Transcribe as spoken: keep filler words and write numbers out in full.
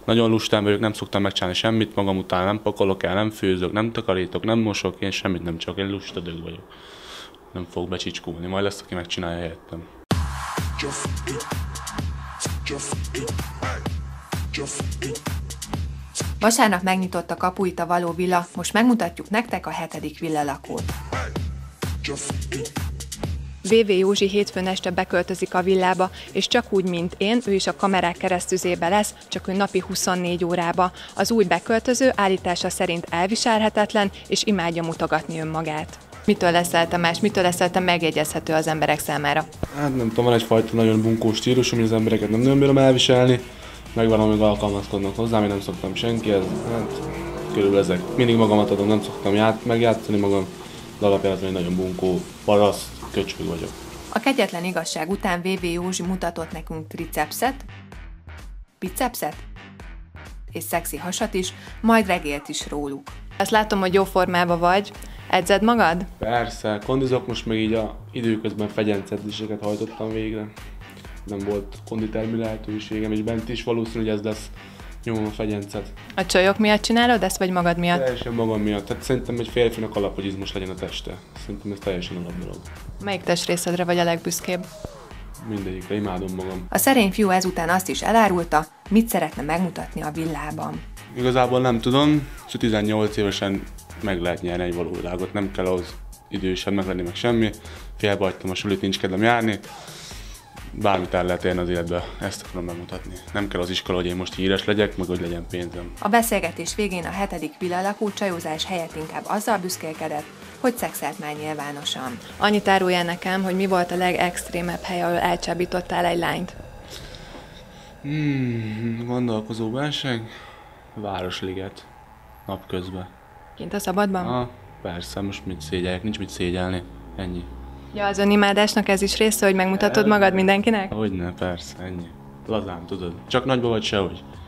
Nagyon lustán vagyok, nem szoktam megcsinálni semmit, magam után nem pakolok el, nem főzök, nem takarítok, nem mosok, én semmit nem csak, én lusta dög vagyok. Nem fogok becsicskulni, majd lesz, aki megcsinálja helyettem. Vasárnap megnyitott a kapuit a Való villa, most megmutatjuk nektek a hetedik villalakót. vé vé Józsi hétfőn este beköltözik a villába, és csak úgy, mint én, ő is a kamerák keresztüzébe lesz, csak ő napi huszonnégy órába. Az új beköltöző állítása szerint elviselhetetlen, és imádja mutogatni önmagát. Mitől leszel te más, mitől leszel te megjegyezhető az emberek számára? Hát nem tudom, van egyfajta nagyon bunkó stílusú, hogy az embereket nem nagyon bírom elviselni, meg van, amíg alkalmazkodnak hozzám, én nem szoktam senkihez, hát körülbelül ezek. Mindig magamat adom, nem szoktam ját, megjátszani magam, de alapján egy nagyon bunkó, paraszt, köcsög vagyok. A kegyetlen igazság után vé vé Józsi mutatott nekünk tricepszet, bicepszet és szexi hasat is, majd regélt is róluk. Azt látom, hogy jó formában vagy. Edzed magad? Persze, kondizok, most meg így a időközben fegyencedzéseket hajtottam végre. Nem volt konditermi lehetőségem, és bent is valószínű, hogy ez lesz nyomom a fegyencet. A csajok miatt csinálod ezt, vagy magad miatt? Teljesen magam miatt. Tehát szerintem egy férfinak alap, hogy izmos legyen a teste. Szerintem ez teljesen alap dolog. Melyik testrészedre vagy a legbüszkébb? Mindegyikre, imádom magam. A szerény fiú ezután azt is elárulta, mit szeretne megmutatni a villában. Igazából nem tudom, szóval tizennyolc évesen meg lehet nyerni egy valóvilágot, nem kell ahhoz idősen meg lenni meg semmi. Félbe hagytam a sulit, nincs kedvem járni. Bármit el lehet érni az életbe, ezt akarom megmutatni. Nem kell az iskola, hogy én most híres legyek, meg hogy legyen pénzem. A beszélgetés végén a hetedik villalakó csajózás helyett inkább azzal büszkélkedett, hogy szexelt már nyilvánosan. Annyit árulja nekem, hogy mi volt a legextrémebb hely, ahol elcsábítottál egy lányt? Hmm, gondolkozó válság? Városliget. Napközben. Kint a szabadban? Ah, persze, most mit szégyeljek, nincs mit szégyelni. Ennyi. Ja, az önimádásnak ez is része, hogy megmutatod magad mindenkinek? Hogyne, persze, ennyi. Lazán, tudod. Csak nagyba vagy sehogy.